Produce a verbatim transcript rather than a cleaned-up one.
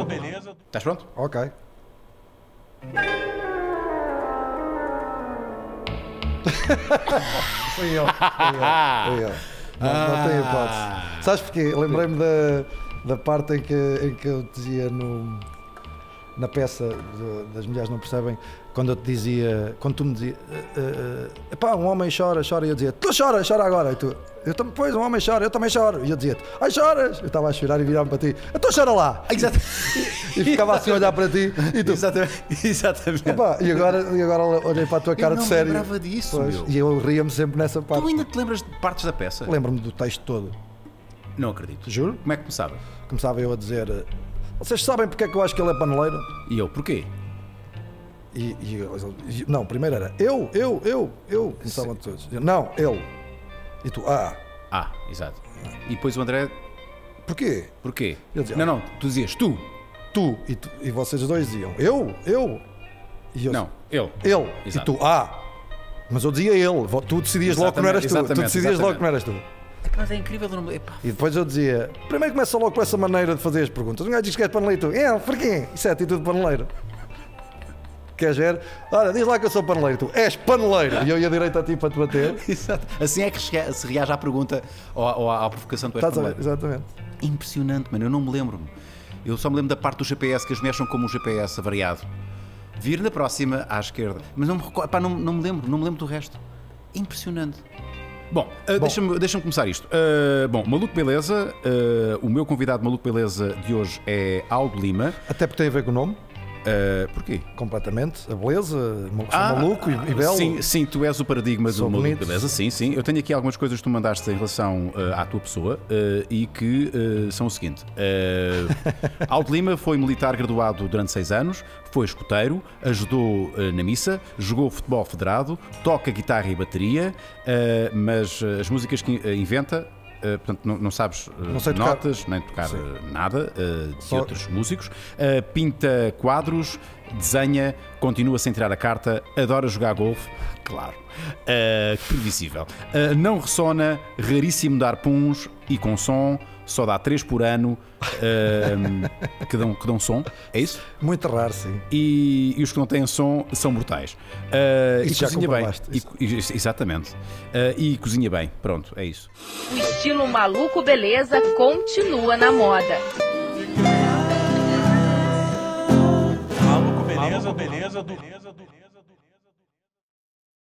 beleza. Estás pronto? Ok. Foi eu, foi eu, foi eu. Não, não tem hipótese. Sabes porquê? Lembrei-me da, da parte em que, em que eu dizia no, na peça de, das Mulheres Não Percebem, quando eu te dizia, quando tu me dizias, uh, uh, epá, um homem chora, chora, e eu dizia, tu chora, chora agora, e tu, eu também, pois, um homem chora, eu também choro, e eu dizia, ai, choras, eu estava a chorar e virava para ti, então chora lá, Exato. e, e ficava assim a olhar para ti, e tu, Exatamente. Exatamente. epá, e agora, e agora olhei para a tua cara eu não de sério, me lembrava disso, pois, meu. e eu ria-me sempre nessa parte. Tu ainda te lembras de partes da peça? Lembro-me do texto todo. Não acredito. Juro? Como é que começava? Começava eu a dizer, vocês sabem porque é que eu acho que ele é paneleiro? E eu, porquê? E, e, e não, primeiro era eu, eu, eu, eu. Começavam todos. Eu, não, ele. E tu, ah. Ah, exato. E depois o André, Porquê? porquê? Eu dizia, Não, não, tu dizias tu. Tu e, tu, e vocês dois diziam eu, eu. E eu, Não, ele. ele. Exato. E tu, ah. Mas eu dizia ele. Tu decidias logo que não eras tu. Tu Exatamente, decidias logo exatamente. que não eras tu. Mas é incrível, eu não me... Epá, E depois eu dizia, primeiro começa logo com essa maneira de fazer as perguntas. Um gajo diz que és paneleiro e tu, é, porquê? Isso é atitude de paneleiro. Queres ver? Olha, diz lá que eu sou paneleiro. Tu és paneleiro. E eu ia direito a ti para te bater. Exato. Assim é que se reage à pergunta ou à, ou à provocação do Estás a ver? Exatamente. Impressionante, mano. Eu não me lembro. Eu só me lembro da parte do G P S, que as mulheres são como um G P S avariado. Vir na próxima à esquerda. Mas não me, recordo, pá, não, não me lembro. Não me lembro do resto. Impressionante. Bom, uh, deixa-me deixa começar isto. Uh, bom, Maluco Beleza. Uh, o meu convidado Maluco Beleza de hoje é Aldo Lima. Até porque tem a ver com o nome. Uh, porquê? Completamente. A beleza, sou Ah, maluco e, e belo. Sim, sim, tu és o paradigma Sou do maluco bonito. beleza, sim, sim. Eu tenho aqui algumas coisas que tu mandaste em relação uh, à tua pessoa uh, e que uh, são o seguinte. Uh, Aldo Lima foi militar graduado durante seis anos, foi escoteiro, ajudou uh, na missa, jogou futebol federado, toca guitarra e bateria, uh, mas uh, as músicas que uh, inventa... Uh, portanto, não, não sabes uh, Não sei tocar. notas, nem tocar Sim. uh, nada uh, de Só- outros músicos. Uh, pinta quadros, desenha, continua sem tirar a carta, adora jogar golfe, claro, uh, que previsível. Uh, não ressona, raríssimo dar puns e com som, só dá três por ano uh, que, dão, que dão som, é isso? Muito raro, sim. E, e os que não têm som são brutais. Uh, Isso e já cozinha bem. comprovaste, E, isso. e- exatamente. Uh, e cozinha bem, pronto, é isso. O estilo Maluco Beleza continua na moda. Maluco beleza, beleza, do beleza do